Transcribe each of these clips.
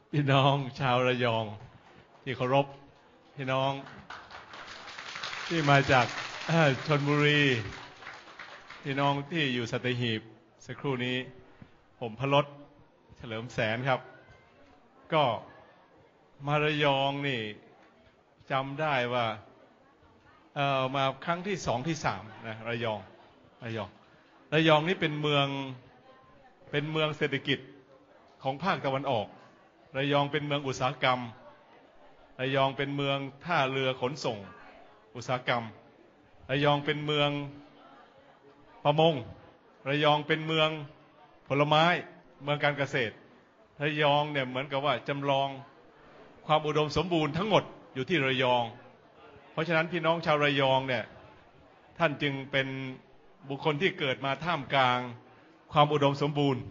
พี่น้องชาวระยองที่เคารพพี่น้องที่มาจากชลบุรีพี่น้องที่อยู่สัตหีบสักครู่นี้ผมพลดเฉลิมแสนครับก็มาระยองนี่จำได้ว่ามาครั้งที่2ที่3นะระยองนี่เป็นเมืองเศรษฐกิจของภาคตะวันออกระยองเป็นเมืองอุตสาหกรรมระยองเป็นเมืองท่าเรือขนส่งอุตสาหกรรมระยองเป็นเมืองประมงระยองเป็นเมืองผลไม้เมืองการเกษตรระยองเนี่ยเหมือนกับว่าจำลองความอุดมสมบูรณ์ทั้งหมดอยู่ที่ระยองเพราะฉะนั้นพี่น้องชาวระยองเนี่ยท่านจึงเป็นบุคคลที่เกิดมาท่ามกลางความอุดมสมบูรณ์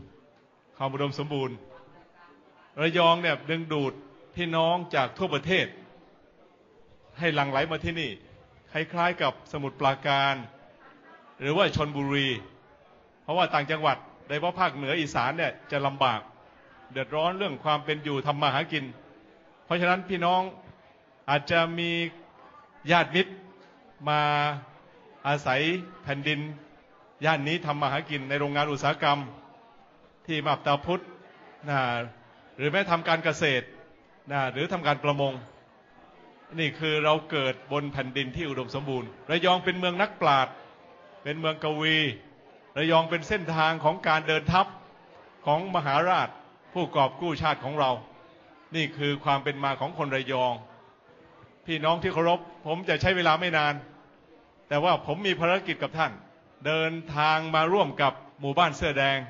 ระยองเนี่ยดึงดูดพี่น้องจากทั่วประเทศให้หลั่งไหลมาที่นี่คล้ายๆกับสมุทรปราการหรือว่าชลบุรีเพราะว่าต่างจังหวัดโดยเฉพาะภาคเหนืออีสานเนี่ยจะลำบากเดือดร้อนเรื่องความเป็นอยู่ทำมาหากินเพราะฉะนั้นพี่น้องอาจจะมีญาติมิตรมาอาศัยแผ่นดินย่านนี้ทำมาหากินในโรงงานอุตสาหกรรมที่มาบตาพุธหรือแม้ทำการเกษตรหรือทำการประมงนี่คือเราเกิดบนแผ่นดินที่อุดมสมบูรณ์ระยองเป็นเมืองนักปราชญ์เป็นเมืองกวีระยองเป็นเส้นทางของการเดินทัพของมหาราชผู้กอบกู้ชาติของเรานี่คือความเป็นมาของคนระยองพี่น้องที่เคารพผมจะใช้เวลาไม่นานแต่ว่าผมมีภารกิจกับท่านเดินทางมาร่วมกับหมู่บ้านเสื้อแดง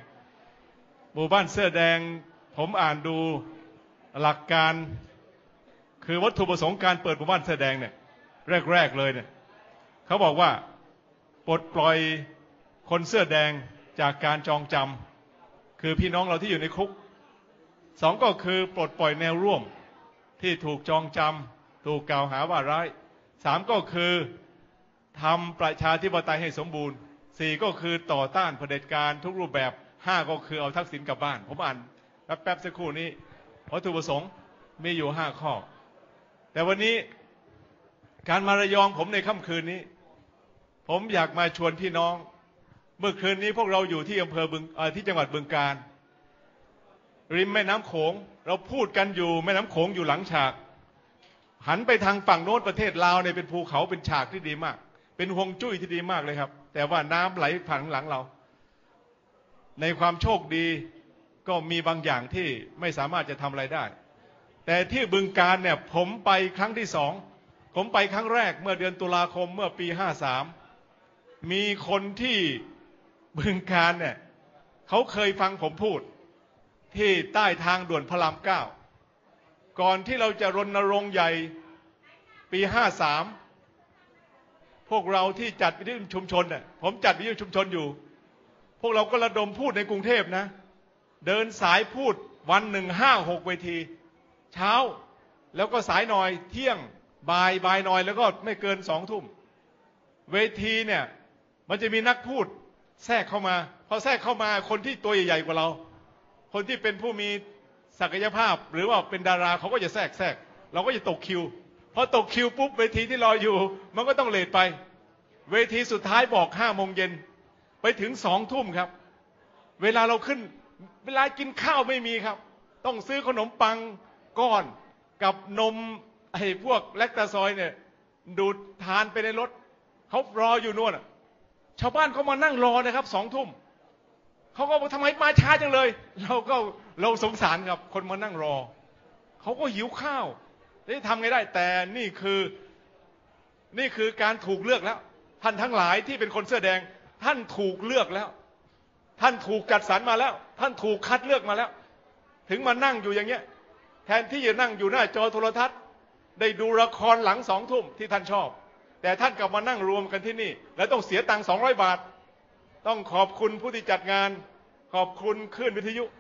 ผมอ่านดูหลักการคือวัตถุประสงค์การเปิดหมู่บ้านเสื้อแดงเนี่ยแรกเลยเนี่ยเขาบอกว่าปลดปล่อยคนเสื้อแดงจากการจองจำคือพี่น้องเราที่อยู่ในคุก2ก็คือปลดปล่อยแนวร่วมที่ถูกจองจำถูกกล่าวหาว่าร้าย3ก็คือทำประชาธิปไตยให้สมบูรณ์4ก็คือต่อต้านเผด็จการทุกรูปแบบ5ก็คือเอาทักษิณกลับบ้านผมอ่านแป๊บสักครู่นี้วัตถุประสงค์มีอยู่5ข้อแต่วันนี้การมาระยองผมในค่ำคืนนี้ผมอยากมาชวนพี่น้องเมื่อคืนนี้พวกเราอยู่ที่อำเภอที่จังหวัดบึงกาฬริมแม่น้ำโขงเราพูดกันอยู่แม่น้ำโขงอยู่หลังฉากหันไปทางฝั่งโน้นประเทศลาวเนี่ยเป็นภูเขาเป็นฉากที่ดีมากเป็นฮวงจุ้ยที่ดีมากเลยครับแต่ว่าน้ำไหลผ่านหลังเราในความโชคดีก็มีบางอย่างที่ไม่สามารถจะทำอะไรได้แต่ที่บึงกาฬเนี่ยผมไปครั้งที่2ผมไปครั้งแรกเมื่อเดือนตุลาคมเมื่อปี53มีคนที่บึงกาฬเนี่ยเขาเคยฟังผมพูดที่ใต้ทางด่วนพระราม9ก่อนที่เราจะรณรงค์ใหญ่ปี53พวกเราที่จัดวิทยุชุมชนเนี่ยผมจัดวิทยุชุมชนอยู่พวกเราก็ระดมพูดในกรุงเทพนะเดินสายพูดวันหนึ่ง5-6เวทีเช้าแล้วก็สายหน่อยเที่ยงบ่ายหน่อยแล้วก็ไม่เกิน20 ทุ่มเวทีเนี่ยมันจะมีนักพูดแทรกเข้ามาพอแทรกเข้ามาคนที่ตัวใหญ่ๆกว่าเราคนที่เป็นผู้มีศักยภาพหรือว่าเป็นดาราเขาก็จะแทรกเราก็จะตกคิวพอตกคิวปุ๊บเวทีที่รออยู่มันก็ต้องเลทไปเวทีสุดท้ายบอก5 โมงเย็นไปถึง20 ทุ่มครับเวลาเราขึ้นเวลากินข้าวไม่มีครับต้องซื้อขนมปังก้อนกับนมไอ้พวกแลคตาซอยเนี่ยดูดทานไปในรถเขารออยู่นู่นชาวบ้านเขามานั่งรอนะครับ20 ทุ่มเขาก็บอกทำไมมาช้าจังเลยเราสงสารครับคนมานั่งรอเขาก็หิวข้าวได้ทำไงได้แต่นี่คือการถูกเลือกแล้วท่านทั้งหลายที่เป็นคนเสื้อแดงท่านถูกเลือกแล้วท่านถูกจัดสรรมาแล้วท่านถูกคัดเลือกมาแล้วถึงมานั่งอยู่อย่างเงี้ยแทนที่จะนั่งอยู่หน้าจอโทรทัศน์ได้ดูละครหลัง20 ทุ่มที่ท่านชอบแต่ท่านกลับมานั่งรวมกันที่นี่แล้วต้องเสียตังค์200 บาทต้องขอบคุณผู้ที่จัดงานขอบคุณคลื่นวิทยุ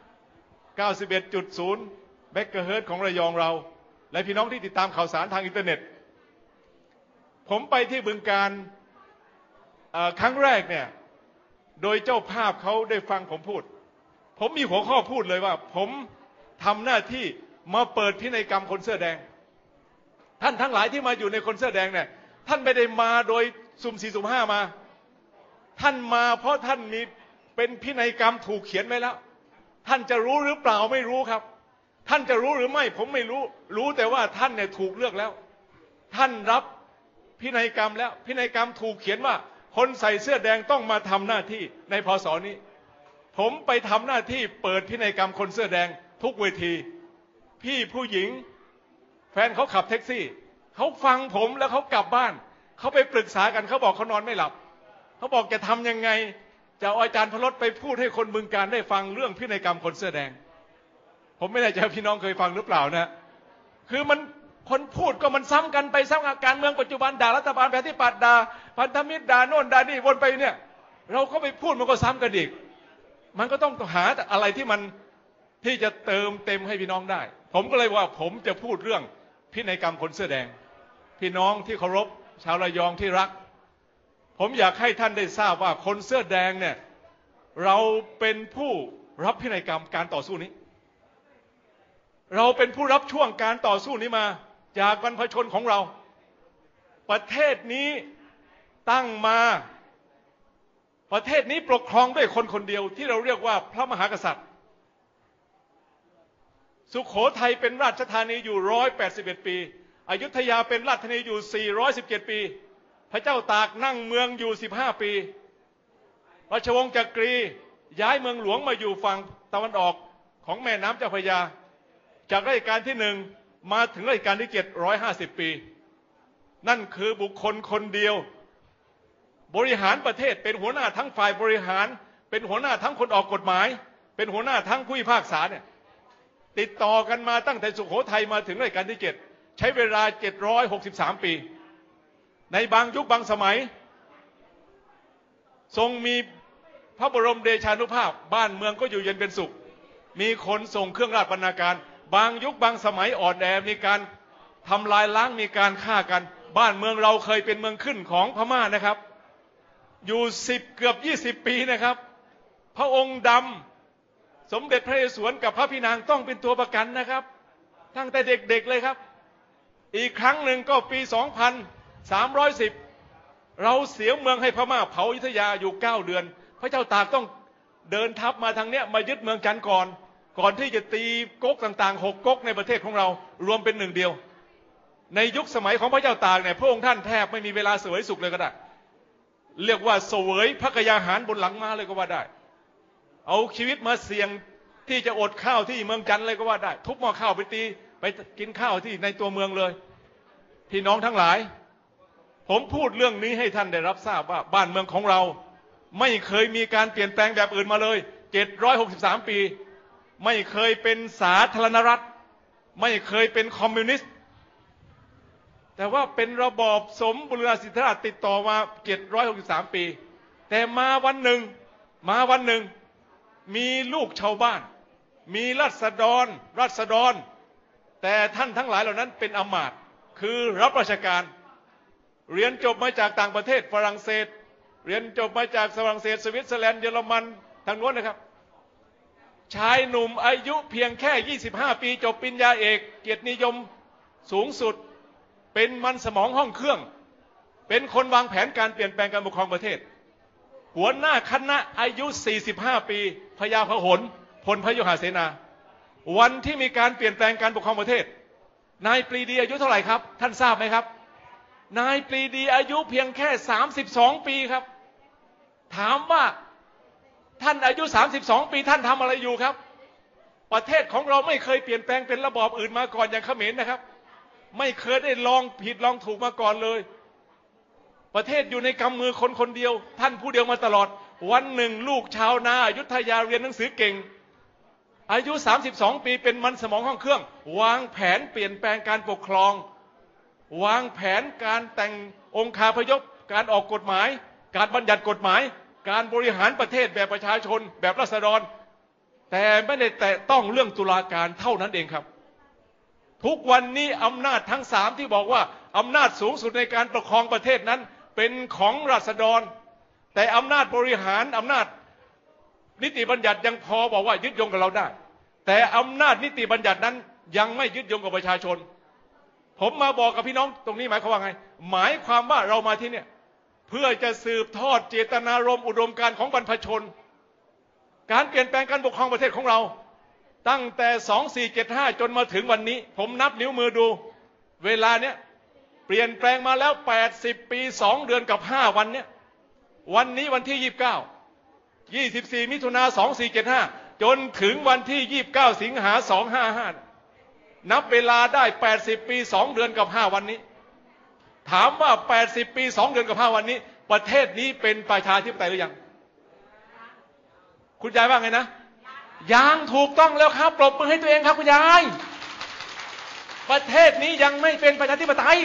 91.0 เมกะเฮิรตซ์ของระยองเราและพี่น้องที่ติดตามข่าวสารทางอินเทอร์เน็ตผมไปที่บึงกาฬครั้งแรกเนี่ยโดยเจ้าภาพเขาได้ฟังผมพูดผมมีหัวข้อพูดเลยว่าผมทำหน้าที่มาเปิดพินัยกรรมคนเสื้อแดงท่านทั้งหลายที่มาอยู่ในคนเสื้อแดงเนี่ยท่านไม่ได้มาโดยสุ่มสี่สุ่มห้ามาท่านมาเพราะท่านมีเป็นพินัยกรรมถูกเขียนไว้แล้วท่านจะรู้หรือเปล่าไม่รู้ครับท่านจะรู้หรือไม่ผมไม่รู้แต่ว่าท่านเนี่ยถูกเลือกแล้วท่านรับพินัยกรรมแล้วพินัยกรรมถูกเขียนว่าคนใส่เสื้อแดงต้องมาทำหน้าที่ในพศนี้ผมไปทำหน้าที่เปิดพินัยกรรมคนเสื้อแดงทุกเวทีพี่ผู้หญิงแฟนเขาขับแท็กซี่เขาฟังผมแล้วเขากลับบ้านเขาไปปรึกษากันเขาบอกเขานอนไม่หลับเขาบอกจะทำยังไงจะเอาอาจารย์พลดไปพูดให้คนบึงการได้ฟังเรื่องพินัยกรรมคนเสื้อแดงผมไม่แน่ใจพี่น้องเคยฟังหรือเปล่านะคือมันคนพูดก็มันซ้ำกันไปซ้ำกับการเมืองปัจจุบันด่ารัฐบาลประชาธิปัตย์ด่าพันธมิตรด่าโน่นด่านี่วนไปเนี่ยเราก็ไปพูดมันก็ซ้ำกันอีกมันก็ต้องหาอะไรที่มันที่จะเติมเต็มให้พี่น้องได้ผมก็เลยว่าผมจะพูดเรื่องพินัยกรรมคนเสื้อแดงพี่น้องที่เคารพชาวระยองที่รักผมอยากให้ท่านได้ทราบว่าคนเสื้อแดงเนี่ยเราเป็นผู้รับพินัยกรรมการต่อสู้นี้เราเป็นผู้รับช่วงการต่อสู้นี้มาจากบรรพชนของเราประเทศนี้ตั้งมาประเทศนี้ปกครองด้วยคนคนเดียวที่เราเรียกว่าพระมหากษัตริย์สุโขทัยเป็นราชธานีอยู่181ปีอยุธยาเป็นราชธานีอยู่417ปีพระเจ้าตากนั่งเมืองอยู่15ปีราชวงศ์จักรีย้ายเมืองหลวงมาอยู่ฝั่งตะวันออกของแม่น้ำเจ้าพระยาจากรัชกาลที่1มาถึงรัชกาลที่750ปีนั่นคือบุคคลคนเดียวบริหารประเทศเป็นหัวหน้าทั้งฝ่ายบริหารเป็นหัวหน้าทั้งคนออกกฎหมายเป็นหัวหน้าทั้งผู้พิพากษาเนี่ยติดต่อกันมาตั้งแต่สุโขทัยมาถึงรัชกาลที่7ใช้เวลา763ปีในบางยุคบางสมัยทรงมีพระบรมเดชานุภาพบ้านเมืองก็อยู่เย็นเป็นสุขมีคนส่งเครื่องราชบรรณาการบางยุคบางสมัยอ่อนแอมีการทำลายล้างมีการฆ่ากันบ้านเมืองเราเคยเป็นเมืองขึ้นของพม่านะครับอยู่เกือบ20ปีนะครับพระองค์ดำสมเด็จพระนเรศวรกับพระพี่นางต้องเป็นตัวประกันนะครับตั้งแต่เด็กๆเลยครับอีกครั้งหนึ่งก็ปี2310เราเสียเมืองให้พม่าเผาอยุธยาอยู่9เดือนพระเจ้าตากต้องเดินทัพมาทางเนี้ยมายึดเมืองจันทร์ก่อนที่จะตีก๊กต่างๆ6ก๊กในประเทศของเรารวมเป็นหนึ่งเดียวในยุคสมัยของพระเจ้าตากเนี่ยพระองค์ท่านแทบไม่มีเวลาเสวยสุขเลยก็ได้เรียกว่าเสวยพระกยาหารบนหลังม้าเลยก็ว่าได้เอาชีวิตมาเสี่ยงที่จะอดข้าวที่เมืองจันทร์เลยก็ว่าได้ทุบหม้อข้าวไปตีไปกินข้าวที่ในตัวเมืองเลยพี่น้องทั้งหลายผมพูดเรื่องนี้ให้ท่านได้รับทราบว่าบ้านเมืองของเราไม่เคยมีการเปลี่ยนแปลงแบบอื่นมาเลย763ปีไม่เคยเป็นสาธารณรัฐไม่เคยเป็นคอมมิวนิสต์แต่ว่าเป็นระบอบสมบูรณาธิราชติดต่อมา763ปีแต่มาวันหนึ่งมีลูกชาวบ้านมีราษฎรแต่ท่านทั้งหลายเหล่านั้นเป็นอำมาตย์คือรับราชการเรียนจบมาจากต่างประเทศฝรั่งเศสเรียนจบมาจากฝรั่งเศสสวิตเซอร์แลนด์เยอรมันทางโน้นนะครับชายหนุ่มอายุเพียงแค่25ปีจบปริญญาเอกเกียรตินิยมสูงสุดเป็นมันสมองห้องเครื่องเป็นคนวางแผนการเปลี่ยนแปลงการปกครองประเทศหัวหน้าคณะอายุ45ปีพญาพหลพลพยุหเสนาวันที่มีการเปลี่ยนแปลงการปกครองประเทศนายปรีดีอายุเท่าไหร่ครับท่านทราบไหมครับนายปรีดีอายุเพียงแค่32ปีครับถามว่าท่านอายุ32ปีท่านทำอะไรอยู่ครับประเทศของเราไม่เคยเปลี่ยนแปลงเป็นระบอบอื่นมาก่อนอย่างเขมรนะครับไม่เคยได้ลองผิดลองถูกมาก่อนเลยประเทศอยู่ในกำมือคนคนเดียวท่านผู้เดียวมาตลอดวันหนึ่งลูกชาวนาอยุธยาเรียนหนังสือเก่งอายุ32ปีเป็นมันสมองห้องเครื่องวางแผนเปลี่ยนแปลงการปกครองวางแผนการแต่งองค์คาพยพการออกกฎหมายการบัญญัติกฎหมายการบริหารประเทศแบบประชาชนแบบราษฎรแต่ไม่ได้แตะต้องเรื่องตุลาการเท่านั้นเองครับทุกวันนี้อำนาจทั้ง3ที่บอกว่าอำนาจสูงสุดในการปกครองประเทศนั้นเป็นของราษฎรแต่อำนาจบริหารอำนาจนิติบัญญัติยังพอบอกว่ายึดโยงกับเราได้แต่อำนาจนิติบัญญัตินั้นยังไม่ยึดโยงกับประชาชนผมมาบอกกับพี่น้องตรงนี้หมายความว่าไงหมายความว่าเรามาที่เนี่ยเพื่อจะสืบทอดเจตนารมณ์อุดมการณ์ของบรรพชนการเปลี่ยนแปลงการปกครองประเทศของเราตั้งแต่2475จนมาถึงวันนี้ผมนับนิ้วมือดูเวลาเนี้ยเปลี่ยนแปลงมาแล้ว80ปี2เดือนกับ5วันเนี้ยวันนี้วันที่24มิถุนา2475จนถึงวันที่29สิงหา255นับเวลาได้80ปี2เดือนกับ5วันนี้ถามว่า80ปี2เดือนกับ5วันนี้ประเทศนี้เป็นประชาธิปไตยหรือยังคุณยายว่าไงนะยังถูกต้องแล้วครับปรบมือให้ตัวเองครับคุณยายประเทศนี้ยังไม่เป็นประชาธิปไตย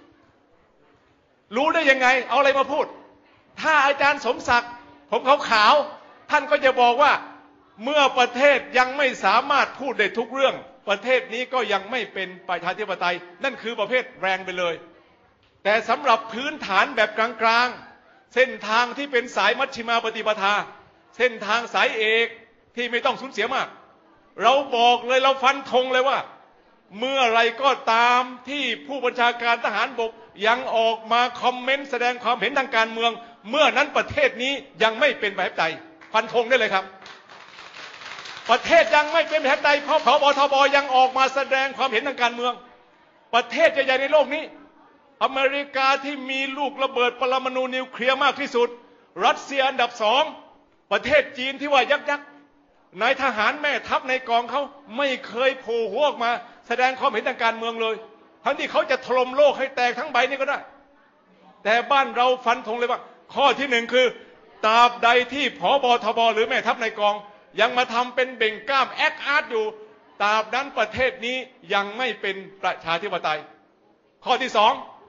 รู้ได้ยังไงเอาอะไรมาพูดถ้าอาจารย์สมศักดิ์ผมขาวท่านก็จะบอกว่าเมื่อประเทศยังไม่สามารถพูดได้ทุกเรื่องประเทศนี้ก็ยังไม่เป็นประชาธิปไตยนั่นคือประเภทแรงไปเลยแต่สำหรับพื้นฐานแบบกลางๆเส้นทางที่เป็นสายมัชฌิมาปฏิปทาเส้นทางสายเอกที่ไม่ต้องสูญเสียมากเราบอกเลยเราฟันธงเลยว่าเมื่อไรก็ตามที่ผู้บัญชาการทหารบกยังออกมาคอมเมนต์แสดงความเห็นทางการเมืองเมื่อนั้นประเทศนี้ยังไม่เป็นประชาธิปไตยฟันธงได้เลยครับประเทศยังไม่เป็นประชาธิปไตยเพราะผบ.ทบ.ยังออกมาแสดงความเห็นทางการเมืองประเทศใหญ่ๆในโลกนี้อเมริกาที่มีลูกระเบิดปรมาณูนิวเคลียร์มากที่สุดรัสเซียอันดับ2ประเทศจีนที่ว่ายักษ์นายทหารแม่ทัพในกองเขาไม่เคยโผล่หัวออกมาแสดงความเห็นทางการเมืองเลยทั้งที่เขาจะถล่มโลกให้แตกทั้งใบนี่ก็ได้แต่บ้านเราฟันธงเลยว่าข้อที่1คือตราบใดที่ผบ.ทบ.หรือแม่ทัพในกองยังมาทำเป็นเบ่งกล้ามแอคอาร์ตอยู่ตราบนั้นประเทศนี้ยังไม่เป็นประชาธิปไตยข้อที่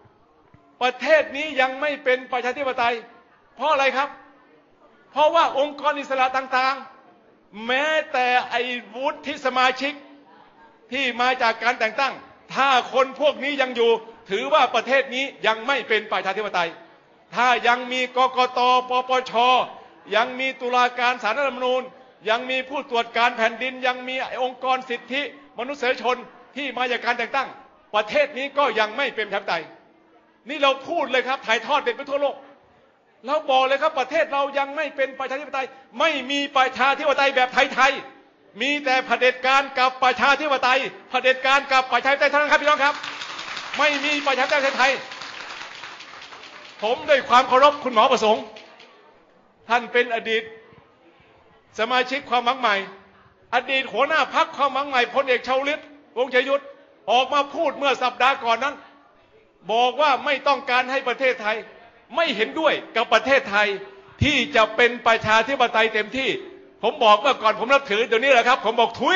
2ประเทศนี้ยังไม่เป็นประชาธิปไตยเพราะอะไรครับเพราะว่าองค์กรอิสระต่างๆแม้แต่ไอ้วุฒิสมาชิกที่มาจากการแต่งตั้งถ้าคนพวกนี้ยังอยู่ถือว่าประเทศนี้ยังไม่เป็นประชาธิปไตยถ้ายังมีกกต.ปปช.ยังมีตุลาการศาลรัฐธรรมนูญยังมีผู้ตรวจการแผ่นดินยังมีองค์กรสิทธิมนุษยชนที่มาจากการแต่งตั้งประเทศนี้ก็ยังไม่เป็นประชาธิปไตยนี่เราพูดเลยครับถ่ายทอดเด็กไปทั่วโลกเราบอกเลยครับประเทศเรายังไม่เป็นประชาธิปไตยไม่มีประชาธิปไตยแบบไทยๆมีแต่เผด็จการกับประชาธิปไตยเผด็จการกับประชาธิปไตยเท่านั้นครับพี่น้องครับไม่มีประชาธิปไตยไทยผมด้วยความเคารพคุณหมอประสงค์ท่านเป็นอดีตสมาชิกความหวังใหม่อดีตหัวหน้าพรรคความหวังใหม่พลเอกชวลิตวงศ์ชยุทธออกมาพูดเมื่อสัปดาห์ก่อนนั้นบอกว่าไม่ต้องการให้ประเทศไทยไม่เห็นด้วยกับประเทศไทยที่จะเป็นประชาธิปไตยเต็มที่ผมบอกเมื่อก่อนผมนับถือเดี๋ยวนี้แหละครับผมบอกทุย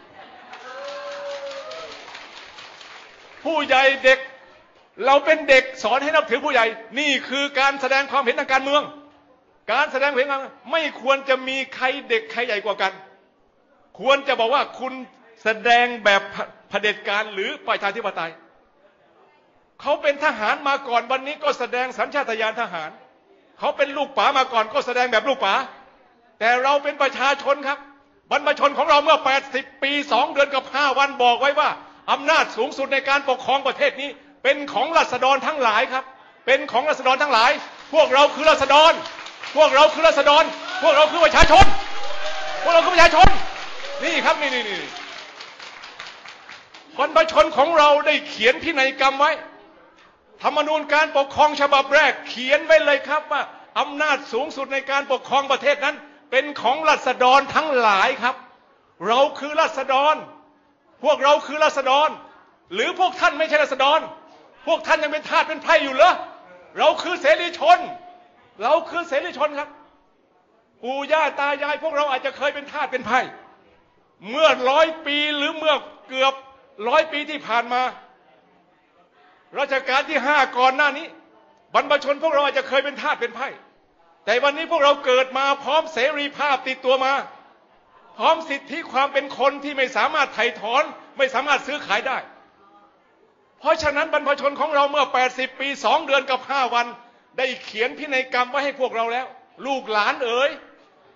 ผู้ใหญ่เด็กเราเป็นเด็กสอนให้นับถือผู้ใหญ่นี่คือการแสดงความเห็นทางการเมืองการแสดงความเห็นไม่ควรจะมีใครเด็กใครใหญ่กว่ากันควรจะบอกว่าคุณแสดงแบบเผด็จการหรือประชาธิปไตยเขาเป็นทหารมาก่อนวันนี้ก็แสดงสัญชาตญาณทหารเขาเป็นลูกป๋ามาก่อนก็แสดงแบบลูกป๋าแต่เราเป็นประชาชนครับบรรพชนของเราเมื่อ80ปี2เดือนกับ5วันบอกไว้ว่าอำนาจสูงสุดในการปกครองประเทศนี้เป็นของราษฎรทั้งหลายครับเป็นของราษฎรทั้งหลายพวกเราคือราษฎรพวกเราคือราษฎรพวกเราคือประชาชนพวกเราคือประชาชนนี่ครับนี่บรรพชนของเราได้เขียนพินัยกรรมไว้ธรรมนูญการปกครองฉบับแรกเขียนไว้เลยครับว่าอำนาจสูงสุดในการปกครองประเทศนั้นเป็นของราษฎรทั้งหลายครับเราคือราษฎรพวกเราคือราษฎรหรือพวกท่านไม่ใช่ราษฎรพวกท่านยังเป็นทาสเป็นไพร่อยู่เหรอเราคือเสรีชนเราคือเสรีชนครับปู่ย่าตายายพวกเราอาจจะเคยเป็นทาสเป็นไพร่เมื่อ100 ปีหรือเมื่อเกือบ100 ปีที่ผ่านมารัชกาลที่5ก่อนหน้านี้บรรพชนพวกเราอาจจะเคยเป็นทาสเป็นไพร่แต่วันนี้พวกเราเกิดมาพร้อมเสรีภาพติดตัวมาพร้อมสิทธิความเป็นคนที่ไม่สามารถไถ่ถอนไม่สามารถซื้อขายได้เพราะฉะนั้นบรรพชนของเราเมื่อ80ปี2เดือนกับ5วันได้เขียนพินัยกรรมไว้ให้พวกเราแล้วลูกหลานเอ๋ย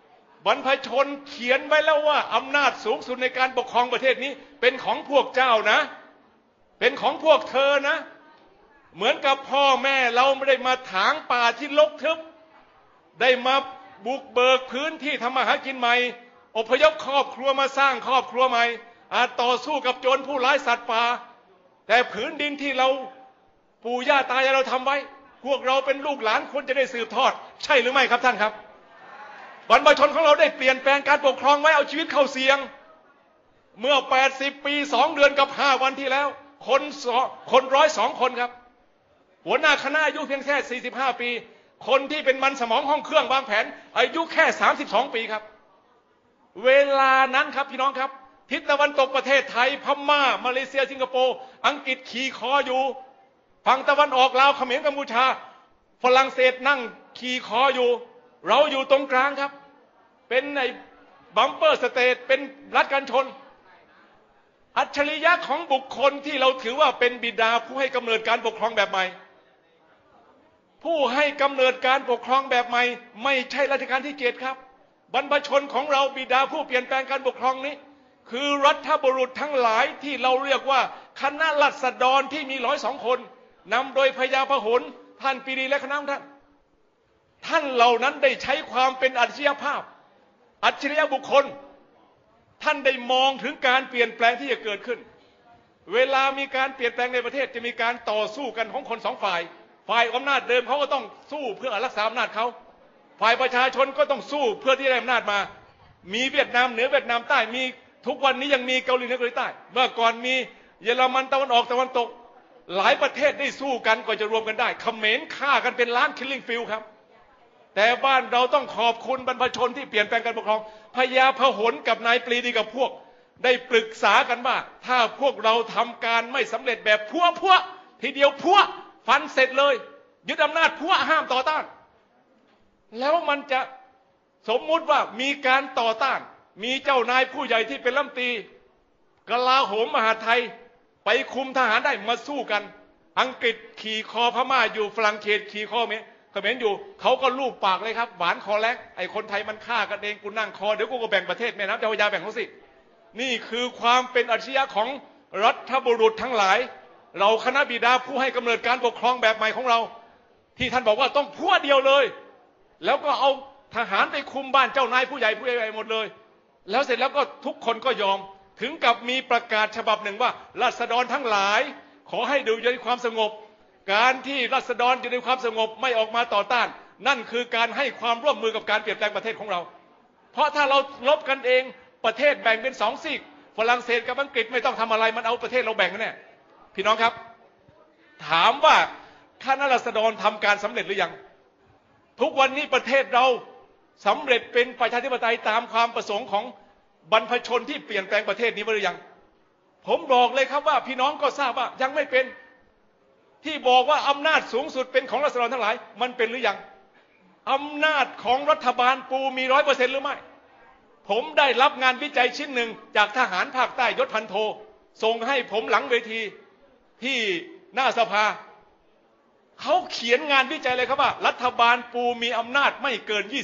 บรรพชนเขียนไว้แล้วว่าอำนาจสูงสุดในการปกครองประเทศนี้เป็นของพวกเจ้านะเป็นของพวกเธอนะเหมือนกับพ่อแม่เราไม่ได้มาถางป่าที่รกทึบได้มาบุกเบิกพื้นที่ทำมาหากินใหม่อพยพครอบครัวมาสร้างครอบครัวใหม่อาจต่อสู้กับโจรผู้ร้ายสัตว์ป่าแต่ผืนดินที่เราปู่ย่าตายายเราทำไว้พวกเราเป็นลูกหลานควรจะได้สืบทอดใช่หรือไม่ครับท่านครับบรรพชนของเราได้เปลี่ยนแปลงการปกครองไว้เอาชีวิตเข้าเสี่ยงเมื่อ80 ปี2 เดือนกับ5 วันที่แล้วคน102 คนครับหัวหน้าคณะอายุเพียงแค่45 ปีคนที่เป็นมันสมองห้องเครื่องวางแผนอายุแค่32 ปีครับเวลานั้นครับพี่น้องครับทิศตะวันตกประเทศไทยพม่ามาเลเซียสิงคโปร์อังกฤษขี่คออยู่ฝั่งตะวันออกลาวเขมรกัมพูชาฝรั่งเศสนั่งขี่คออยู่เราอยู่ตรงกลางครับเป็นในบัมเปอร์สเตทเป็นรัฐกันชนอัจฉริยะของบุคคลที่เราถือว่าเป็นบิดาผู้ให้กำเนิดการปกครองแบบใหม่ผู้ให้กำเนิดการปกครองแบบใหม่ไม่ใช่รัชกาลที่7ครับบรรพชนของเราบิดาผู้เปลี่ยนแปลงการปกครองนี้คือรัฐบุรุษทั้งหลายที่เราเรียกว่าคณะราษฎรที่มี102 คนนำโดยพญาพหลท่านปรีดีและคณะท่านเหล่านั้นได้ใช้ความเป็นอัจฉริยภาพอัจฉริยบุคคลท่านได้มองถึงการเปลี่ยนแปลงที่จะเกิดขึ้นเวลามีการเปลี่ยนแปลงในประเทศจะมีการต่อสู้กันของคนสองฝ่ายอำนาจเดิมเขาก็ต้องสู้เพื่อรักษาอำนาจเขาฝ่ายประชาชนก็ต้องสู้เพื่อที่ได้อำนาจมามีเวียดนามเหนือเวียดนามใต้มีทุกวันนี้ยังมีเกาหลีเหนือเกาหลีใต้เมื่อก่อนมีเยอรมันตะวันออกตะวันตกหลายประเทศได้สู้กันกว่าจะรวมกันได้เขมรฆ่ากันเป็นล้านคิลลิ่งฟิลด์ครับแต่บ้านเราต้องขอบคุณบรรพชนที่เปลี่ยนแปลงการปกครองพญาพหลกับนายปรีดีกับพวกได้ปรึกษากันว่าถ้าพวกเราทำการไม่สำเร็จแบบพัวทีเดียวฟันเสร็จเลยยึดอำนาจห้ามต่อต้านแล้วมันจะสมมุติว่ามีการต่อต้านมีเจ้านายผู้ใหญ่ที่เป็นรัฐมนตรีกลาโหมมหาดไทยไปคุมทหารได้มาสู้กันอังกฤษขี่คอพม่าอยู่ฝรั่งเศสขี่คอเขมรอยู่เขาก็ลูบปากเลยครับหวานคอแลกไอ้คนไทยมันฆ่ากันเองกูนั่งคอเดี๋ยวกูก็แบ่งประเทศแม่น้ำเจ้าพระยาแบ่งเขาสินี่คือความเป็นอัจฉริยะของรัฐบุรุษทั้งหลายเราคณะบิดาผู้ให้กำเนิดการปกครองแบบใหม่ของเราที่ท่านบอกว่าต้องพัวเดียวเลยแล้วก็เอาทหารไปคุมบ้านเจ้านายผู้ใหญ่หมดเลยแล้วเสร็จแล้วก็ทุกคนก็ยอมถึงกับมีประกาศฉบับหนึ่งว่าราษฎรทั้งหลายขอให้ดูอยู่ในความสงบการที่ราษฎรอยู่ในความสงบไม่ออกมาต่อต้านนั่นคือการให้ความร่วมมือกับการเปลี่ยนแปลงประเทศของเราเพราะถ้าเราลบกันเองประเทศแบ่งเป็น2 ซีกฝรั่งเศสกับอังกฤษไม่ต้องทำอะไรมันเอาประเทศเราแบ่งกันแน่พี่น้องครับถามว่าคณะราษฎรทำการสำเร็จหรือยังทุกวันนี้ประเทศเราสำเร็จเป็นประชาธิปไตยตามความประสงค์ของบรรพชนที่เปลี่ยนแปลงประเทศนี้หรือยังผมบอกเลยครับว่าพี่น้องก็ทราบว่ายังไม่เป็นที่บอกว่าอำนาจสูงสุดเป็นของราษฎรทั้งหลายมันเป็นหรือยังอำนาจของรัฐบาลปูมี100%หรือไม่ผมได้รับงานวิจัยชิ้นหนึ่งจากทหารภาคใต้ยศพันโทส่งให้ผมหลังเวทีที่หน้าสภาเขาเขียนงานวิจัยเลยครับว่ารัฐบาลปูมีอำนาจไม่เกิน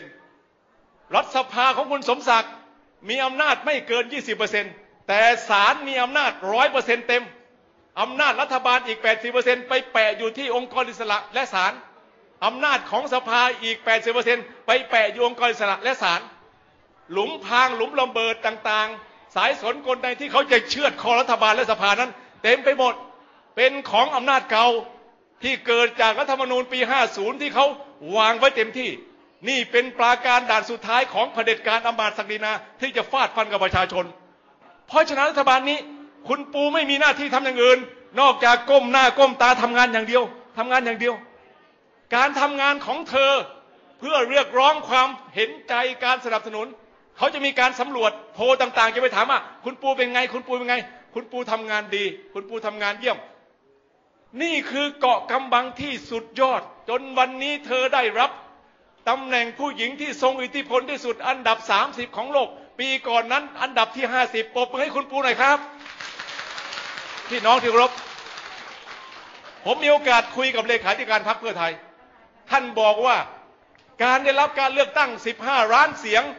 20%รัฐสภาของคุณสมศักดิ์มีอำนาจไม่เกิน 20%แต่ศาลมีอำนาจ 100% เต็มอำนาจรัฐบาลอีก 80% ไปแปะอยู่ที่องค์กรอิสระและศาลอำนาจของสภาอีก 80% ไปแปะอยู่องค์กรอิสระและศาลหลุมพรางหลุมระเบิดต่างๆสายสนกลใดที่เขาจะเชือดคอรัฐบาลและสภานั้นเต็มไปหมดเป็นของอำนาจเก่าที่เกิดจากรัฐธรรมนูญปี 50 ที่เขาวางไว้เต็มที่นี่เป็นปราการด่านสุดท้ายของเผด็จการอำมาตย์ศักดินาที่จะฟาดฟันกับประชาชนเพราะฉะนั้นรัฐบาลนี้คุณปูไม่มีหน้าที่ทำอย่างอื่นนอกจากก้มหน้าก้มตาทำงานอย่างเดียวการทำงานของเธอเพื่อเรียกร้องความเห็นใจการสนับสนุนเขาจะมีการสำรวจโพลต่างๆจะไปถามว่าคุณปูเป็นไงคุณปูทำงานดีคุณปูทำงานเยี่ยมนี่คือเกาะกำบังที่สุดยอดจนวันนี้เธอได้รับตำแหน่งผู้หญิงที่ทรงอิทธิพลที่สุดอันดับ30ของโลกปีก่อนนั้นอันดับที่50ปรบมือให้คุณปูหน่อยครับพี่น้องที่เคารพผมมีโอกาสคุยกับเลขาธิการพรรคเพื่อไทยท่านบอกว่าการได้รับการเลือกตั้ง15 ล้านเสียง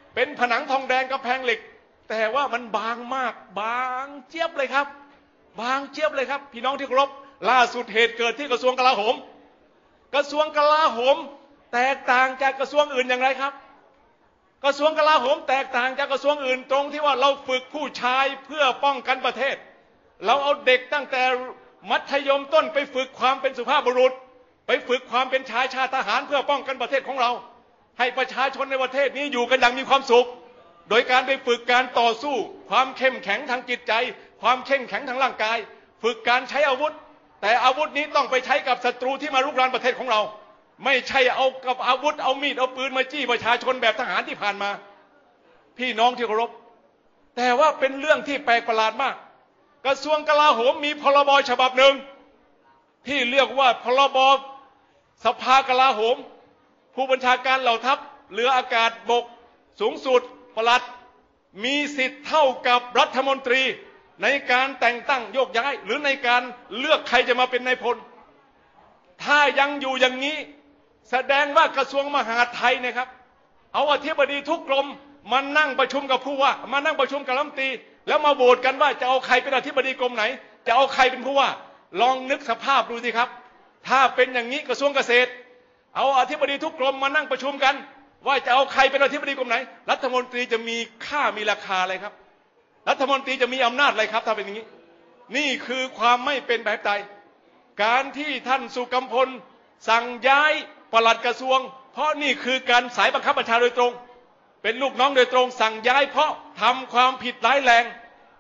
เป็นผนังทองแดงกำแพงเหล็กแต่ว่ามันบางมากบางเจี๊ยบเลยครับบางเจี๊ยบเลยครับพี่น้องที่เคารพล่าสุดเหตุเกิดที่กระทรวงกลาโหมกระทรวงกลาโหมแตกต่างจากกระทรวงอื่นอย่างไรครับกระทรวงกลาโหมแตกต่างจากกระทรวงอื่นตรงที่ว่าเราฝึกผู้ชายเพื่อป้องกันประเทศเราเอาเด็กตั้งแต่มัธยมต้นไปฝึกความเป็นสุภาพบุรุษไปฝึกความเป็นชายชาติทหารเพื่อป้องกันประเทศของเราให้ประชาชนในประเทศนี้อยู่กันอย่างมีความสุขโดยการไปฝึกการต่อสู้ความเข้มแข็งทางจิตใจความเข้มแข็งทางร่างกายฝึกการใช้อาวุธแต่อาวุธนี้ต้องไปใช้กับศัตรูที่มารุกรานประเทศของเราไม่ใช่เอากับอาวุธเอามีดเอาปืนมาจี้ประชาชนแบบทหารที่ผ่านมาพี่น้องที่เคารพแต่ว่าเป็นเรื่องที่แปลกประหลาดมากกระทรวงกลาโหมมีพรบฉบับหนึ่งที่เรียกว่าพรบสภากลาโหมผู้บัญชาการเหล่าทัพเรืออากาศบกสูงสุดปลัดมีสิทธิ์เท่ากับรัฐมนตรีในการแต่งตั้งโยกย้ายหรือในการเลือกใครจะมาเป็นนายพลถ้ายังอยู่อย่างนี้แสดงว่ากระทรวงมหาดไทยนะครับเอาอธิบดีทุกกรมมานั่งประชุมกับผู้ว่ามานั่งประชุมกับรัฐมนตรีแล้วมาโหวตกันว่าจะเอาใครเป็นอธิบดีกรมไหนจะเอาใครเป็นผู้ว่าลองนึกสภาพดูสิครับถ้าเป็นอย่างนี้กระทรวงเกษตรเอาอธิบดีทุกกรมมานั่งประชุมกันว่าจะเอาใครเป็นอธิบดีกรมไหนรัฐมนตรีจะมีค่ามีราคาอะไรครับรัฐมนตรีจะมีอำนาจอะไรครับถ้าเป็นอย่างนี้นี่คือความไม่เป็นประชาธิปไตยการที่ท่านสุกัมพลสั่งย้ายปลัดกระทรวงเพราะนี่คือการสายบังคับบัญชาโดยตรงเป็นลูกน้องโดยตรงสั่งย้ายเพราะทำความผิดร้ายแรง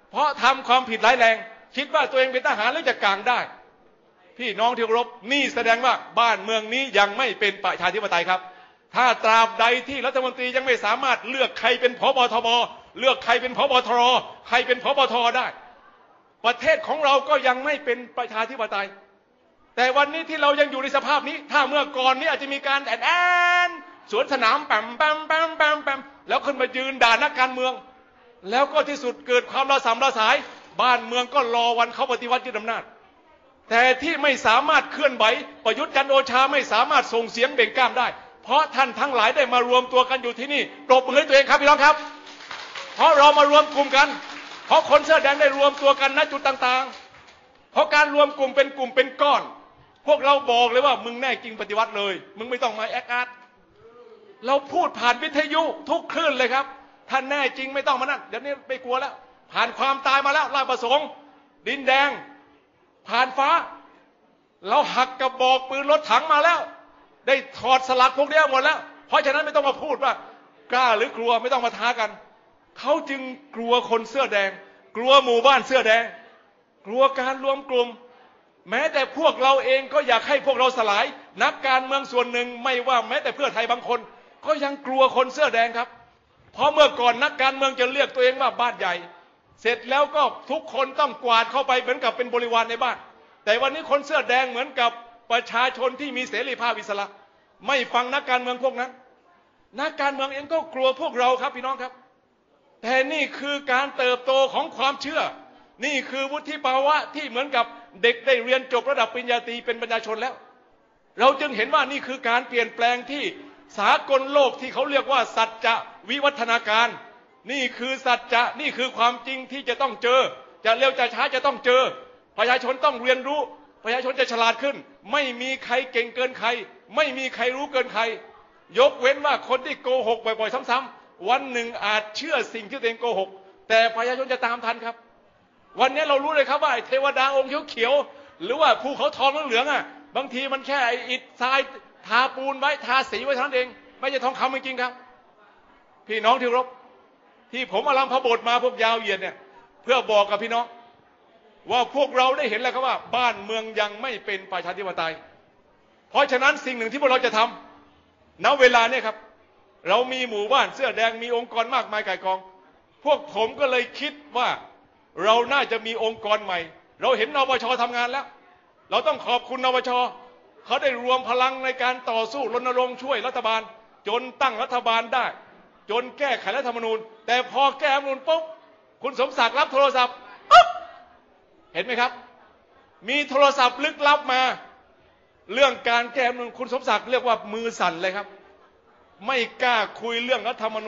คิดว่าตัวเองเป็นทหารแล้วจะกลางได้พี่น้องที่เคารพนี่แสดงว่าบ้านเมืองนี้ยังไม่เป็นประชาธิปไตยครับถ้าตราบใดที่รัฐมนตรียังไม่สามารถเลือกใครเป็นผบ.ทบ.เลือกใครเป็นผบ.ทร.ใครเป็นผบ.ทได้ประเทศของเราก็ยังไม่เป็นประชาธิปไตยแต่วันนี้ที่เรายังอยู่ในสภาพนี้ถ้าเมื่อก่อนนี้อาจจะมีการแอนสวนสนามแปมแล้วขึ้นมายืนด่านักการเมืองแล้วก็ที่สุดเกิดความระสำระสายบ้านเมืองก็รอวันเขาปฏิวัติยึดอำนาจแต่ที่ไม่สามารถเคลื่อนไหวประยุทธ์จันทร์โอชาไม่สามารถส่งเสียงเบ่งกล้ามได้เพราะท่านทั้งหลายได้มารวมตัวกันอยู่ที่นี่ปรบมือให้ตัวเองครับพี่น้องครับเพราะเรามารวมกลุ่มกันเพราะคนเสื้อแดงได้รวมตัวกันณจุดต่างๆเพราะการรวมกลุ่มเป็นก้อนพวกเราบอกเลยว่ามึงแน่จริงปฏิวัติเลยมึงไม่ต้องมาแอคอาร์ตเราพูดผ่านวิทยุทุกคลื่นเลยครับท่านแน่จริงไม่ต้องมานั่นเดี๋ยวนี้ไม่กลัวแล้วผ่านความตายมาแล้วราชประสงค์ดินแดงผ่านฟ้าเราหักกระบอกปืนรถถังมาแล้วได้ถอดสลักพวกนี้หมดแล้วเพราะฉะนั้นไม่ต้องมาพูดว่ากล้าหรือกลัวไม่ต้องมาท้ากันเขาจึงกลัวคนเสื้อแดงกลัวหมู่บ้านเสื้อแดงกลัวการรวมกลุ่มแม้แต่พวกเราเองก็อยากให้พวกเราสลายนักการเมืองส่วนหนึ่งไม่ว่าแม้แต่เพื่อไทยบางคนก็ยังกลัวคนเสื้อแดงครับเพราะเมื่อก่อนนักการเมืองจะเรียกตัวเองว่าบ้านใหญ่เสร็จแล้วก็ทุกคนต้องกวาดเข้าไปเหมือนกับเป็นบริวารในบ้านแต่วันนี้คนเสื้อแดงเหมือนกับประชาชนที่มีเสรีภาพอิสระไม่ฟังนักการเมืองพวกนั้นนักการเมืองเองก็กลัวพวกเราครับพี่น้องครับแต่นี่คือการเติบโตของความเชื่อนี่คือวุฒิภาวะที่เหมือนกับเด็กได้เรียนจบระดับปริญญาตรีเป็นประชาชนแล้วเราจึงเห็นว่านี่คือการเปลี่ยนแปลงที่สากลโลกที่เขาเรียกว่าสัจจะวิวัฒนาการนี่คือสัจจะนี่คือความจริงที่จะต้องเจอจะเร็วจะช้าจะต้องเจอประชาชนต้องเรียนรู้ประชาชนจะฉลาดขึ้นไม่มีใครเก่งเกินใครไม่มีใครรู้เกินใครยกเว้นว่าคนที่โกหกบ่อยๆซ้ำๆวันหนึ่งอาจเชื่อสิ่งที่ตัวเองโกหกแต่ประชาชนจะตามทันครับวันนี้เรารู้เลยครับว่าเทวดาองค์เขียวๆหรือว่าภูเขาทองเหลืองๆอ่ะบางทีมันแค่อิฐทรายทาปูนไว้ทาสีไว้เท่านั้นเองไม่ใช่ทองคำจริงๆครับพี่น้องที่เคารพที่ผมอารัมพบทมาพวกยาวเหยียดเนี่ยเพื่อบอกกับพี่น้องว่าพวกเราได้เห็นแล้วครับว่าบ้านเมืองยังไม่เป็นประชาธิปไตยเพราะฉะนั้นสิ่งหนึ่งที่พวกเราจะทำณเวลาเนี่ยครับเรามีหมู่บ้านเสื้อแดงมีองค์กรมากมายก่ายกองพวกผมก็เลยคิดว่าเราน่าจะมีองค์กรใหม่เราเห็นนปช.ทำงานแล้วเราต้องขอบคุณนปช.เขาได้รวมพลังในการต่อสู้รณรงค์ช่วยรัฐบาลจนตั้งรัฐบาลได้จนแก้ไขรัฐธรรมนูญแต่พอแก้รัฐธรรมนูญปุ๊บคุณสมศักดิ์รับโทรศัพท์ปุ๊บเห็นไหมครับมีโทรศัพท์ลึกลับมาเรื่องการแก้รัฐธรรมนูญคุณสมศักดิ์เรียกว่ามือสั่นเลยครับไม่กล้าคุยเรื่องรัฐธรรมนูญ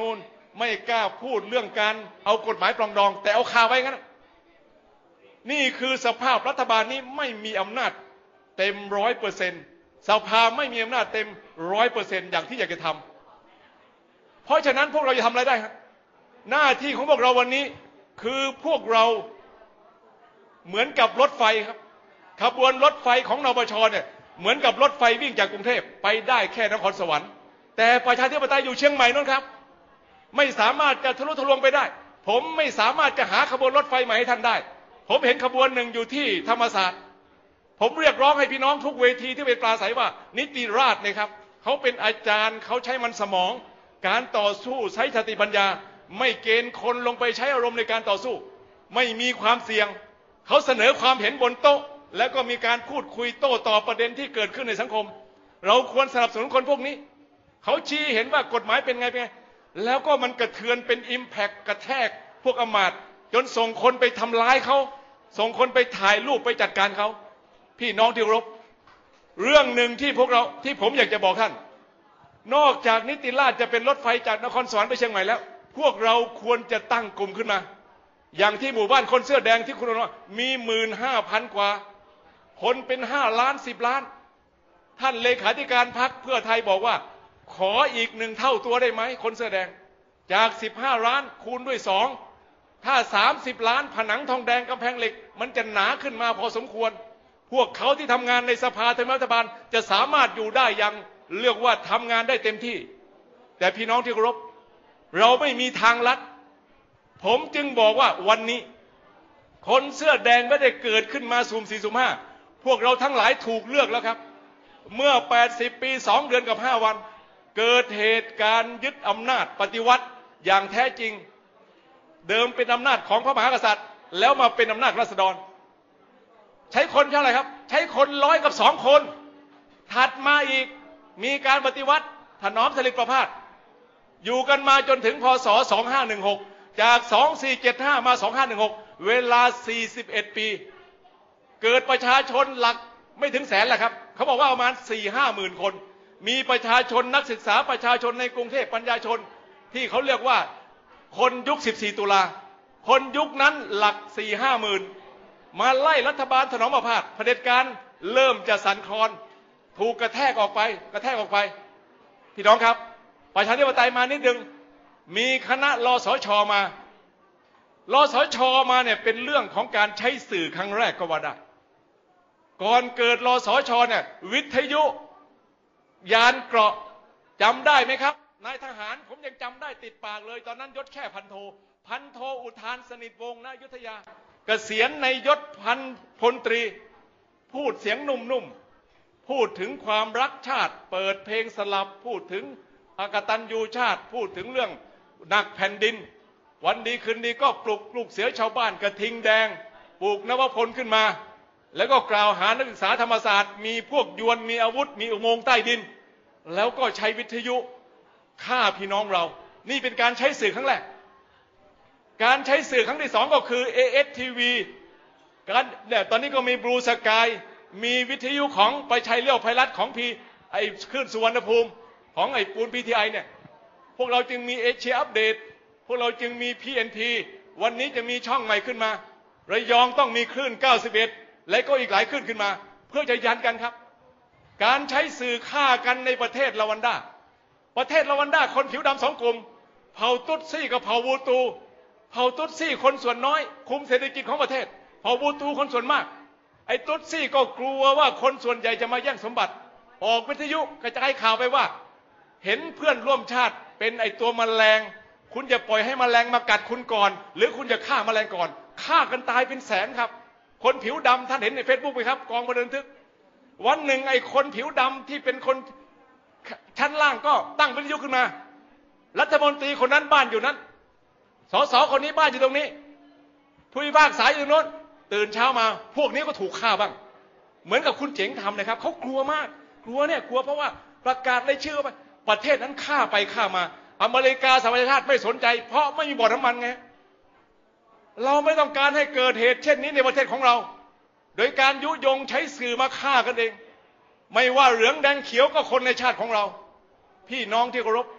ไม่กล้าพูดเรื่องการเอากฎหมายปรองดองแต่เอาข่าวไว้งั้นนี่คือสภาพรัฐบาลนี้ไม่มีอำนาจเต็ม100%สภาไม่มีอำนาจเต็ม100%อย่างที่อยากจะทำเพราะฉะนั้นพวกเราจะทำอะไรได้ครับหน้าที่ของพวกเราวันนี้คือพวกเราเหมือนกับรถไฟครับขบวนรถไฟของนปชเนี่ยเหมือนกับรถไฟวิ่งจากกรุงเทพไปได้แค่นครสวรรค์แต่ประชาธิปไตยอยู่เชียงใหม่นั่นครับไม่สามารถจะทะลุทะลวงไปได้ผมไม่สามารถจะหาขบวนรถไฟใหม่ให้ท่านได้ผมเห็นขบวนหนึ่งอยู่ที่ธรรมศาสตร์ผมเรียกร้องให้พี่น้องทุกเวทีที่ไปปราศัยว่านิติราษฎร์นะครับเขาเป็นอาจารย์เขาใช้มันสมองการต่อสู้ใช้สติปัญญาไม่เกณฑ์คนลงไปใช้อารมณ์ในการต่อสู้ไม่มีความเสี่ยงเขาเสนอความเห็นบนโต๊ะแล้วก็มีการพูดคุยโต้ตอบประเด็นที่เกิดขึ้นในสังคมเราควรสนับสนุนคนพวกนี้เขาชี้เห็นว่ากฎหมายเป็นไงแล้วก็มันกระเทือนเป็นอิมแพคกระแทกพวกอำมาตย์จนส่งคนไปทำร้ายเขาส่งคนไปถ่ายรูปไปจัดการเขาพี่น้องที่เคารพเรื่องหนึ่งที่พวกเราที่ผมอยากจะบอกท่านนอกจากนิติราษฎร์จะเป็นรถไฟจากนครสวรรค์ไปเชียงใหม่แล้วพวกเราควรจะตั้งกลุ่มขึ้นมาอย่างที่หมู่บ้านคนเสื้อแดงที่คุณบอกมี15,000 กว่าคนเป็น5 ล้าน10 ล้านท่านเลขาธิการพรรคเพื่อไทยบอกว่าขออีก1 เท่าตัวได้ไหมคนเสื้อแดงจาก15 ล้านคูณด้วย2ถ้า30 ล้านผนังทองแดงกำแพงเหล็กมันจะหนาขึ้นมาพอสมควรพวกเขาที่ทำงานในสภาทำงานรัฐบาลจะสามารถอยู่ได้อย่างเรียกว่าทำงานได้เต็มที่แต่พี่น้องที่เคารพเราไม่มีทางลัดผมจึงบอกว่าวันนี้คนเสื้อแดงไม่ได้เกิดขึ้นมาสุ่ม4 สุ่ม 5พวกเราทั้งหลายถูกเลือกแล้วครับเมื่อ80 ปี 2 เดือนกับ5 วันเกิดเหตุการณ์ยึดอำนาจปฏิวัติอย่างแท้จริงเดิมเป็นอำนาจของพระมหากษัตริย์แล้วมาเป็นอำนาจราษฎรใช้คนเท่าไหร่ครับใช้คน100 กับ 2 คนถัดมาอีกมีการปฏิวัติถนอมสฤษดิ์ประภาสอยู่กันมาจนถึงพ.ศ. 2516จาก2475มา2516เวลา41 ปีเกิดประชาชนหลักไม่ถึงแสนแหละครับเขาบอกว่าประมาณ 4-5 หมื่นคนมีประชาชนนักศึกษาประชาชนในกรุงเทพปัญญาชนที่เขาเรียกว่าคนยุค14 ตุลาคนยุคนั้นหลัก 4-5 หมื่นมาไล่รัฐบาลถนอมประภาสเผด็จการเริ่มจะสั่นคลอนถูกกระแทกออกไปพี่น้องครับประชาธิปไตยมานิดนึงมีคณะรสช.มารสช.มาเนี่ยเป็นเรื่องของการใช้สื่อครั้งแรกก็ว่าได้ก่อนเกิดรสช.เนี่ยวิทยุยานเกราะจำได้ไหมครับนายทหารผมยังจำได้ติดปากเลยตอนนั้นยศแค่พันโทอุทานสนิทวงศ์ณอยุธยาเกษียณในยศพลตรีพูดเสียงนุ่มๆพูดถึงความรักชาติเปิดเพลงสลับพูดถึงอกตัญญูชาติพูดถึงเรื่องหนักแผ่นดินวันดีคืนดีก็ปลุกเสือชาวบ้านกระทิงแดงปลูกนวพลขึ้นมาแล้วก็กล่าวหานักศึกษาธรรมศาสตร์มีพวกยวนมีอาวุธมีอุโมงค์ใต้ดินแล้วก็ใช้วิทยุฆ่าพี่น้องเรานี่เป็นการใช้สื่อครั้งแรกการใช้สื่อครั้งที่2ก็คือ ASTV การเนี่ยตอนนี้ก็มีบลูสกายมีวิทยุของไปชัยเลี้ยวไพรัตของไอ้คลื่นสุวรรณภูมิของไอ้ปูน PTI เนี่ยพวกเราจึงมีเอเชียอัปเดตพวกเราจึงมี PNP วันนี้จะมีช่องใหม่ขึ้นมาระยองต้องมีคลื่น91และก็อีกหลายคลื่นขึ้นมาเพื่อจะยันกันครับการใช้สื่อฆ่ากันในประเทศรวันดาคนผิวดำ2 กลุ่มเผ่าตุ๊ดซี่กับเผ่าวูตูเผ่าตุ๊ดซี่คนส่วนน้อยคุมเศรษฐกิจของประเทศเผ่าวูตูคนส่วนมากไอ้ตุ๊ดซี่ก็กลัวว่าคนส่วนใหญ่จะมาแย่งสมบัติออกวิทยุกระจายข่าวไปว่าเห็นเพื่อนร่วมชาติเป็นไอ้ตัวแมลงคุณจะปล่อยให้แมลงมากัดคุณก่อนหรือคุณจะฆ่าแมลงก่อนฆ่ากันตายเป็นแสนครับคนผิวดำท่านเห็นใน Facebook ไหมครับกองบันทึกวันหนึ่งไอ้คนผิวดำที่เป็นคนชั้นล่างก็ตั้งวิทยุขึ้นมารัฐมนตรีคนนั้นบ้านอยู่นั้นสสคนนี้บ้านอยู่ตรงนี้ผู้พิพากษาอยู่ตรงโน้นตื่นเช้ามาพวกนี้ก็ถูกฆ่าบ้างเหมือนกับคุณเจ๋งทำนะครับเขากลัวมากกลัวเพราะว่าประกาศรายชื่อไปประเทศนั้นฆ่าไปฆ่ามาอเมริกาสหประชาชาติไม่สนใจเพราะไม่มีบ่อน้ำมันไงเราไม่ต้องการให้เกิดเหตุเช่นนี้ในประเทศของเราโดยการยุยงใช้สื่อมาฆ่ากันเองไม่ว่าเหลืองแดงเขียวก็คนในชาติของเราพี่น้องที่เคารพ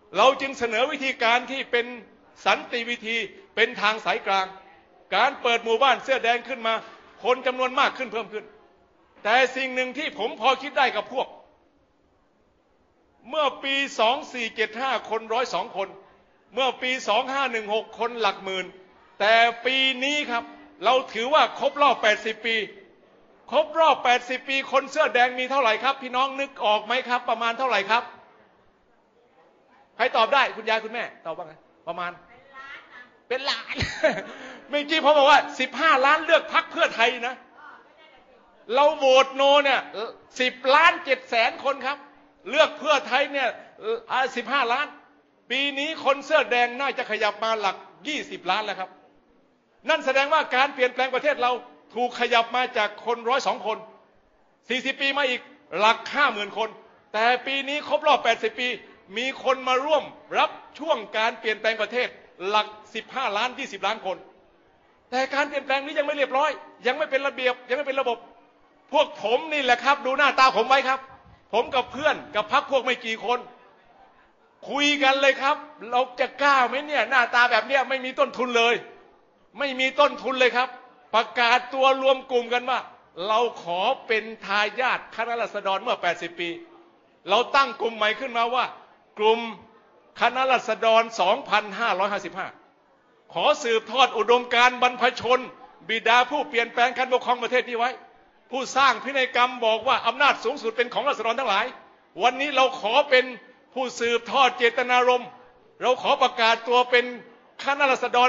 เราจึงเสนอวิธีการที่เป็นสันติวิธีเป็นทางสายกลางการเปิดหมู่บ้านเสื้อแดงขึ้นมาคนจำนวนมากขึ้นเพิ่มขึ้นแต่สิ่งหนึ่งที่ผมพอคิดได้กับพวกเมื่อปี2475คน102คนเมื่อปี2516คนหลักหมื่นแต่ปีนี้ครับเราถือว่าครบรอบ80ปีครบรอบ80ปีคนเสื้อแดงมีเท่าไหร่ครับพี่น้องนึกออกไหมครับประมาณเท่าไหร่ครับใครตอบได้คุณยายคุณแม่ตอบว่าไงประมาณเป็นล้านเมื่อกี้ผมบอกว่า15ล้านเลือกพรรคเพื่อไทยนะเราโหวตโนเนี่ย10ล้าน7แสนคนครับเลือกเพื่อไทยเนี่ย15ล้านปีนี้คนเสื้อแดงน่าจะขยับมาหลัก20ล้านแล้วครับนั่นแสดงว่าการเปลี่ยนแปลงประเทศเราถูกขยับมาจากคน102คน40ปีมาอีกหลัก50,000คนแต่ปีนี้ครบรอบ80ปีมีคนมาร่วมรับช่วงการเปลี่ยนแปลงประเทศหลัก15ล้าน20ล้านคนแต่การเปลี่ยนแปลงนี้ยังไม่เรียบร้อยยังไม่เป็นระเบียบยังไม่เป็นระบบพวกผมนี่แหละครับดูหน้าตาผมไว้ครับผมกับเพื่อนกับพรรคพวกไม่กี่คนคุยกันเลยครับเราจะกล้าไหมเนี่ยหน้าตาแบบเนี้ยไม่มีต้นทุนเลยไม่มีต้นทุนเลยครับประกาศตัวรวมกลุ่มกันว่าเราขอเป็นทายาทคณะราษฎรเมื่อ80ปีเราตั้งกลุ่มใหม่ขึ้นมาว่ากลุ่มคณะราษฎร2555ขอสืบทอดอุดมการณ์บรรพชนบิดาผู้เปลี่ยนแปลงการปกครองประเทศนี้ไว้ผู้สร้างพินัยกรรมบอกว่าอำนาจสูงสุดเป็นของราษฎรทั้งหลายวันนี้เราขอเป็นผู้สืบทอดเจตนารมณ์เราขอประกาศตัวเป็นคณะราษฎร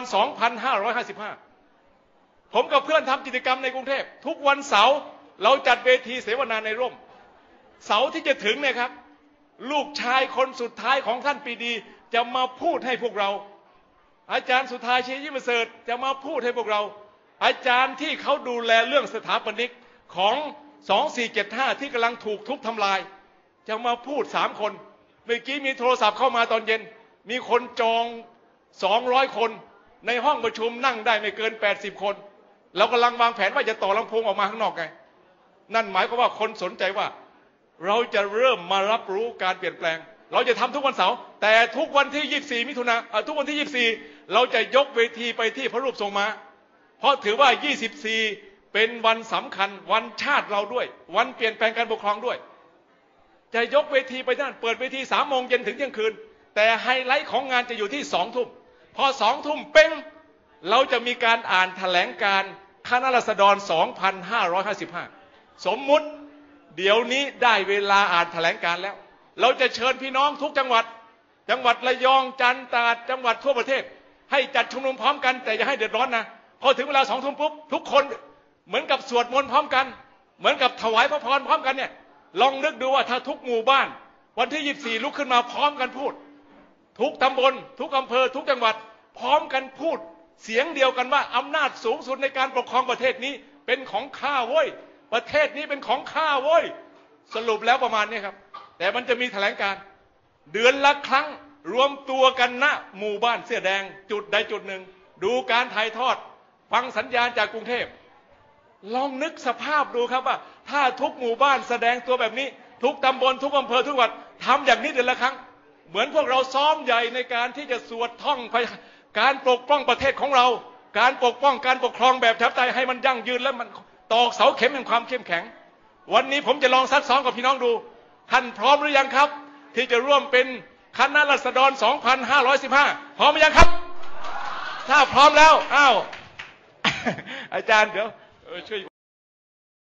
2555ผมกับเพื่อนทำกิจกรรมในกรุงเทพทุกวันเสาร์เราจัดเวทีเสวนาในร่มเสาร์ที่จะถึงเนี่ยครับลูกชายคนสุดท้ายของท่านปรีดีจะมาพูดให้พวกเราอาจารย์สุธาชียิ่งประเสริฐจะมาพูดให้พวกเราอาจารย์ที่เขาดูแลเรื่องสถาปนิกของ2475ที่กำลังถูกทุบทำลายจะมาพูด3คนเมื่อกี้มีโทรศัพท์เข้ามาตอนเย็นมีคนจอง200คนในห้องประชุมนั่งได้ไม่เกิน80คนเรากำลังวางแผนว่าจะต่อลำโพงออกมาข้างนอกไงนั่นหมายความว่าคนสนใจว่าเราจะเริ่มมารับรู้การเปลี่ยนแปลงเราจะทำทุกวันเสาร์แต่ทุกวันที่24มิถุนายนทุกวันที่24เราจะยกเวทีไปที่พระรูปทรงม้าเพราะถือว่า24เป็นวันสำคัญวันชาติเราด้วยวันเปลี่ยนแปลงการปกครองด้วยจะยกเวทีไปนั่นเปิดเวที3 โมงเย็นถึงเที่ยงคืนแต่ไฮไลท์ของงานจะอยู่ที่2 ทุ่มพอ2 ทุ่มเป้งเราจะมีการอ่านแถลงการคณะราษฎร2555สมมุติเดี๋ยวนี้ได้เวลาอ่านแถลงการแล้วเราจะเชิญพี่น้องทุกจังหวัดระยองจันทร์ตราดจังหวัดทั่วประเทศให้จัดชุมนุมพร้อมกันแต่อย่าให้เดือดร้อนนะพอถึงเวลา2 ทุ่มปุ๊บทุกคนเหมือนกับสวดมนต์พร้อมกันเหมือนกับถวายพระพรพร้อมกันเนี่ยลองนึกดูว่าถ้าทุกหมู่บ้านวันที่24ลุกขึ้นมาพร้อมกันพูดทุกตำบลทุกอำเภอทุกจังหวัดพร้อมกันพูดเสียงเดียวกันว่าอำนาจสูงสุดในการปกครองประเทศนี้เป็นของข้าเว้ยประเทศนี้เป็นของข้าเว้ยสรุปแล้วประมาณนี้ครับแต่มันจะมีแถลงการเดือนละครั้งรวมตัวกันณหมู่บ้านเสื้อแดงจุดใดจุดหนึ่งดูการถ่ายทอดฟังสัญญาณจากกรุงเทพลองนึกสภาพดูครับว่าถ้าทุกหมู่บ้านแสดงตัวแบบนี้ทุกตำบลทุกอำเภอทุกจังหวัดทำอย่างนี้เดือนละครั้งเหมือนพวกเราซ้อมใหญ่ในการที่จะสวดท่องการปกป้องประเทศของเราการปกป้องการปกครองแบบประชาธิปไตยให้มันยั่งยืนและมันตอกเสาเข็มแห่งความเข้มแข็งวันนี้ผมจะลองซักซ้อมกับพี่น้องดูท่านพร้อมหรือยังครับที่จะร่วมเป็นคณะราษฎร2515พร้อมหรือยังครับถ้าพร้อมแล้วอ้าวอาจารย์เดี๋ยวช่วย